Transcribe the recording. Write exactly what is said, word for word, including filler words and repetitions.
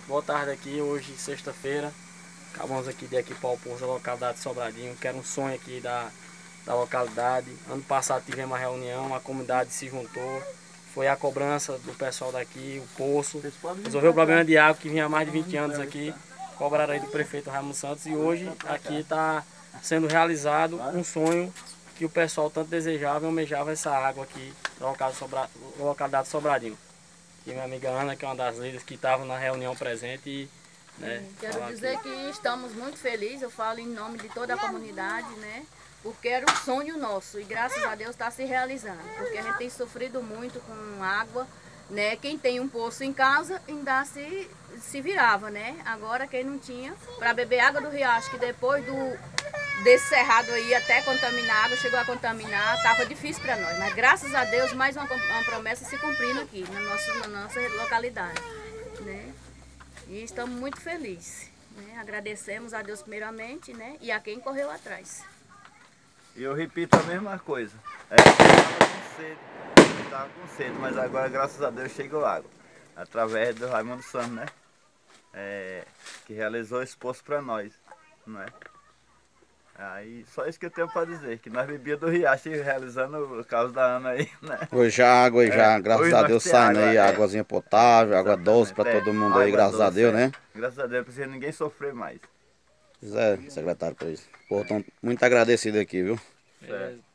Boa tarde aqui, hoje sexta-feira. Acabamos aqui de equipar o poço da localidade de Sobradinho, que era um sonho aqui da, da localidade. Ano passado tivemos uma reunião, a comunidade se juntou. Foi a cobrança do pessoal daqui, o poço. Resolveu o problema de água que vinha há mais de vinte anos aqui. Cobraram aí do prefeito Raimundo Santos e hoje aqui está sendo realizado um sonho que o pessoal tanto desejava e almejava, essa água aqui da localidade de Sobradinho. E minha amiga Ana, que é uma das líderes que estava na reunião presente. E, né, quero dizer aqui. que estamos muito felizes, eu falo em nome de toda a comunidade, né? Porque era um sonho nosso e graças a Deus está se realizando. Porque a gente tem sofrido muito com água, né? Quem tem um poço em casa ainda se, se virava, né? Agora quem não tinha, para beber água do riacho, que depois do, desse cerrado aí até contaminar a água, chegou a contaminar, estava difícil para nós. Mas graças a Deus mais uma, uma promessa se cumprindo aqui na nossa, na nossa localidade, né? E estamos muito felizes, né? Agradecemos a Deus primeiramente, né? E a quem correu atrás. E eu repito a mesma coisa. É, eu estava com sede, eu estava com sede, mas agora graças a Deus chegou água. Através do Raimundo Santos, né? É, que realizou esse poço para nós, não é? Aí, só isso que eu tenho para dizer, que nós bebíamos do riacho realizando o caso da Ana aí, né? Hoje a água, já, é, graças a Deus, saindo aí, é. águazinha potável, água doce para todo mundo aí, graças doce, a Deus, é. né? Graças a Deus, não precisa ninguém sofrer mais. Pois é, secretário, por isso. Pô, tô muito agradecido aqui, viu? É.